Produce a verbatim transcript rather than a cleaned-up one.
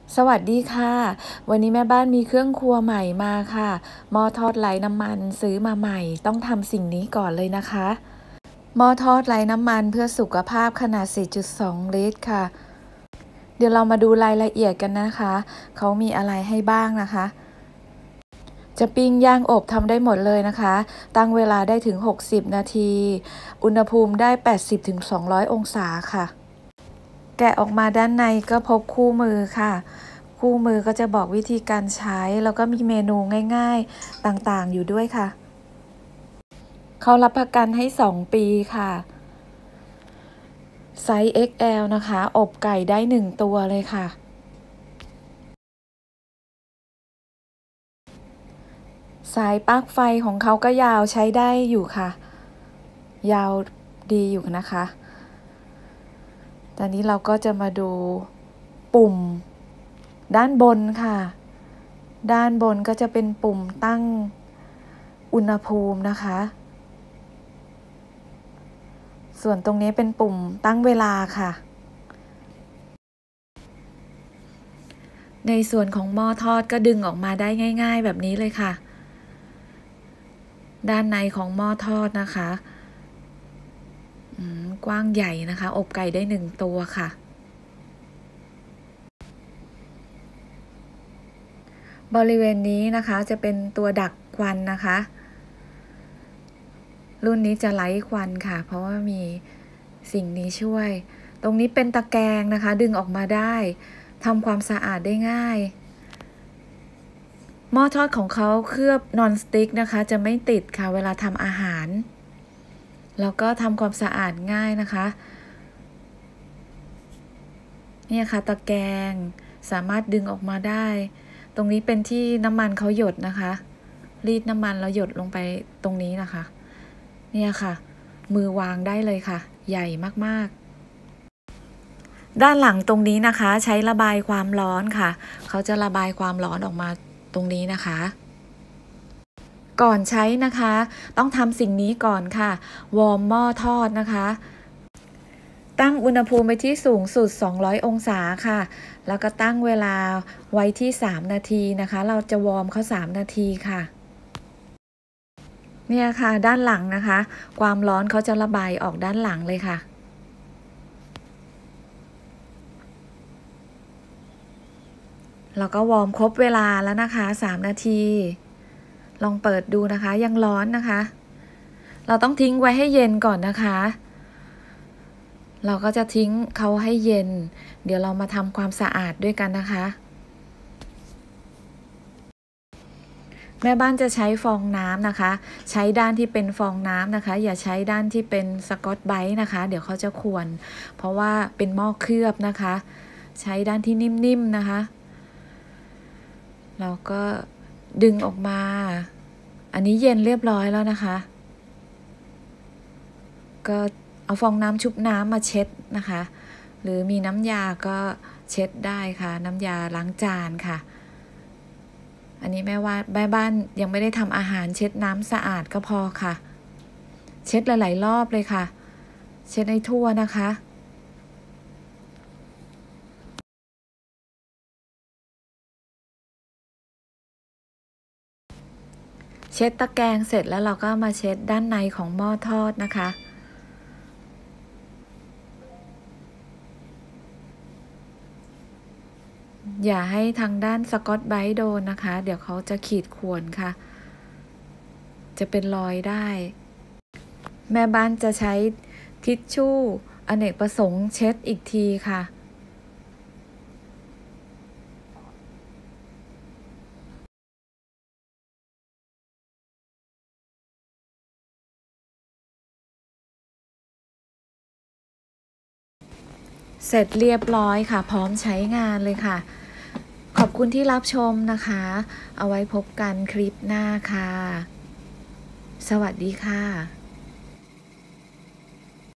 สวัสดีค่ะวันนี้แม่บ้านมีเครื่องครัวใหม่มาค่ะหม้อทอดไร้น้ำมันซื้อมาใหม่ต้องทำสิ่งนี้ก่อนเลยนะคะหม้อทอดไร้น้ำมันเพื่อสุขภาพขนาด สี่จุดสอง ลิตรค่ะเดี๋ยวเรามาดูรายละเอียดกันนะคะเขามีอะไรให้บ้างนะคะจะปิ้งย่างอบทำได้หมดเลยนะคะตั้งเวลาได้ถึงหกสิบนาทีอุณหภูมิได้ แปดสิบถึงสองร้อย องศาค่ะแกะออกมาด้านในก็พบคู่มือค่ะคู่มือก็จะบอกวิธีการใช้แล้วก็มีเมนูง่ายๆต่างๆอยู่ด้วยค่ะเขารับประกันให้สองปีค่ะไซส์ เอ็กซ์ แอล นะคะอบไก่ได้หนึ่งตัวเลยค่ะสายปลั๊กไฟของเขาก็ยาวใช้ได้อยู่ค่ะยาวดีอยู่นะคะตอนนี้เราก็จะมาดูปุ่มด้านบนค่ะด้านบนก็จะเป็นปุ่มตั้งอุณหภูมินะคะส่วนตรงนี้เป็นปุ่มตั้งเวลาค่ะในส่วนของหม้อทอดก็ดึงออกมาได้ง่ายๆแบบนี้เลยค่ะด้านในของหม้อทอดนะคะกว้างใหญ่นะคะอบไก่ได้หนึ่งตัวค่ะบริเวณนี้นะคะจะเป็นตัวดักควันนะคะรุ่นนี้จะไร้ควันค่ะเพราะว่ามีสิ่งนี้ช่วยตรงนี้เป็นตะแกรงนะคะดึงออกมาได้ทำความสะอาดได้ง่ายหม้อทอดของเขาเคลือบนอนสติ๊กนะคะจะไม่ติดค่ะเวลาทำอาหารแล้วก็ทำความสะอาดง่ายนะคะเนี่ยค่ะตะแกรงสามารถดึงออกมาได้ตรงนี้เป็นที่น้ำมันเขาหยดนะคะรีดน้ำมันแล้วหยดลงไปตรงนี้นะคะเนี่ยค่ะมือวางได้เลยค่ะใหญ่มากๆด้านหลังตรงนี้นะคะใช้ระบายความร้อนค่ะเขาจะระบายความร้อนออกมาตรงนี้นะคะก่อนใช้นะคะต้องทำสิ่งนี้ก่อนค่ะวอร์มหม้อทอดนะคะตั้งอุณหภูมิไปที่สูงสุดสองร้อยองศาค่ะแล้วก็ตั้งเวลาไว้ที่สามนาทีนะคะเราจะวอร์มเขาสามนาทีค่ะเนี่ยค่ะด้านหลังนะคะความร้อนเขาจะระบายออกด้านหลังเลยค่ะเราก็วอร์มครบเวลาแล้วนะคะสามนาทีลองเปิดดูนะคะยังร้อนนะคะเราต้องทิ้งไว้ให้เย็นก่อนนะคะเราก็จะทิ้งเขาให้เย็นเดี๋ยวเรามาทำความสะอาดด้วยกันนะคะแม่บ้านจะใช้ฟองน้ำนะคะใช้ด้านที่เป็นฟองน้ำนะคะอย่าใช้ด้านที่เป็นสกอตไบรท์นะคะเดี๋ยวเขาจะข่วนเพราะว่าเป็นหม้อเคลือบนะคะใช้ด้านที่นิ่มๆนะคะเราก็ดึงออกมาอันนี้เย็นเรียบร้อยแล้วนะคะก็เอาฟองน้ำชุบน้ำมาเช็ดนะคะหรือมีน้ำยาก็เช็ดได้ค่ะน้ำยาล้างจานค่ะอันนี้แม่ว่าแม่บ้านยังไม่ได้ทำอาหารเช็ดน้ำสะอาดก็พอค่ะเช็ดหลายๆรอบเลยค่ะเช็ดให้ทั่วนะคะเช็ดตะแกรงเสร็จแล้วเราก็มาเช็ดด้านในของหม้อทอดนะคะอย่าให้ทางด้านสกอตไบรท์โดนนะคะเดี๋ยวเขาจะขีดข่วนค่ะจะเป็นรอยได้แม่บ้านจะใช้ทิชชู่อเนกประสงค์เช็ดอีกทีค่ะเสร็จเรียบร้อยค่ะพร้อมใช้งานเลยค่ะขอบคุณที่รับชมนะคะเอาไว้พบกันคลิปหน้าค่ะสวัสดีค่ะ